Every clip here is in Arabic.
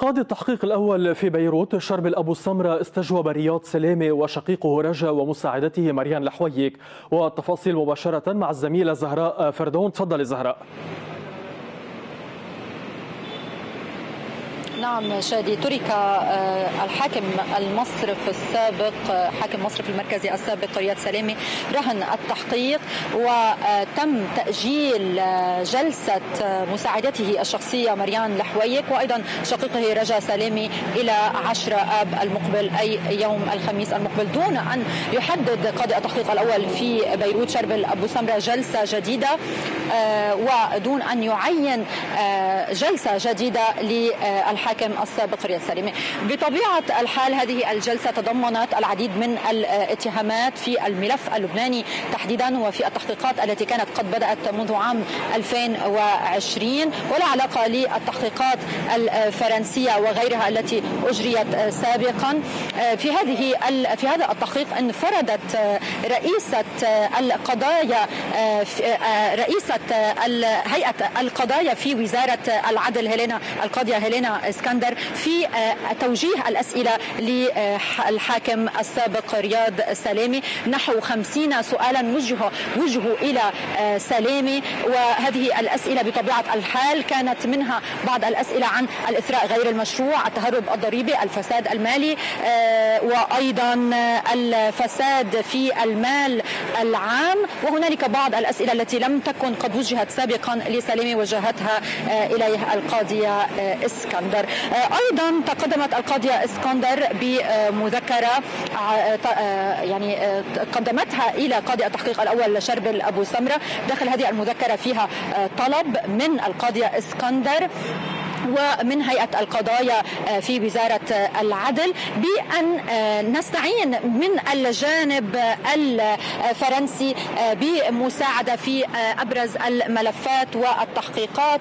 قاضي التحقيق الأول في بيروت شربل أبو السمرة استجوب رياض سلامة وشقيقه رجا ومساعدته مريان لحويك. والتفاصيل مباشرة مع الزميلة زهراء فردون. تفضلي زهراء. نعم شادي، ترك الحاكم المصرف السابق، حاكم مصرف المركزي السابق رياض سلامة رهن التحقيق، وتم تأجيل جلسة مساعدته الشخصية مريان لحويك وأيضا شقيقه رجا سلامة إلى 10 آب المقبل، أي يوم الخميس المقبل، دون أن يحدد قاضي التحقيق الأول في بيروت شربل أبو سمرة جلسة جديدة، ودون أن يعين جلسة جديدة للحاكم السابق رياض سلامة. بطبيعة الحال هذه الجلسة تضمنت العديد من الاتهامات في الملف اللبناني تحديدا وفي التحقيقات التي كانت قد بدأت منذ عام 2020 ولا علاقة للتحقيقات الفرنسية وغيرها التي أجريت سابقا. في هذا التحقيق انفردت رئيسة القضايا رئيسة هيئة القضايا في وزارة العدل القاضية هيلينا اسكندر في توجيه الأسئلة للحاكم السابق رياض سلامة. نحو 50 سؤالا وجهوا إلى سلامة، وهذه الأسئلة بطبيعة الحال كانت منها بعض الأسئلة عن الإثراء غير المشروع، التهرب الضريبي، الفساد المالي، وأيضا الفساد في المال العام. وهنالك بعض الأسئلة التي لم تكن قد وجهت سابقا لسلامة وجهتها إليه القاضية اسكندر. أيضا تقدمت القاضية اسكندر بمذكرة قدمتها إلى قاضي التحقيق الأول شربل أبو سمرة. داخل هذه المذكرة فيها طلب من القاضية اسكندر ومن هيئة القضايا في وزارة العدل بأن نستعين من الجانب الفرنسي بمساعدة في أبرز الملفات والتحقيقات،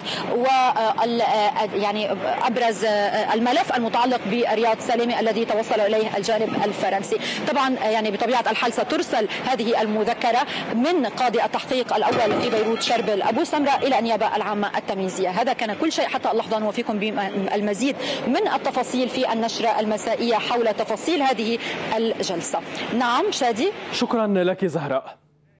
أبرز الملف المتعلق برياض سلامة الذي توصل إليه الجانب الفرنسي. طبعا بطبيعة الحال سترسل هذه المذكرة من قاضي التحقيق الأول في بيروت شربل أبو سمرة إلى النيابة العامة التمييزية. هذا كان كل شيء حتى اللحظة، وفيكم بالمزيد من التفاصيل في النشرة المسائية حول تفاصيل هذه الجلسة. نعم شادي. شكرا لك زهراء.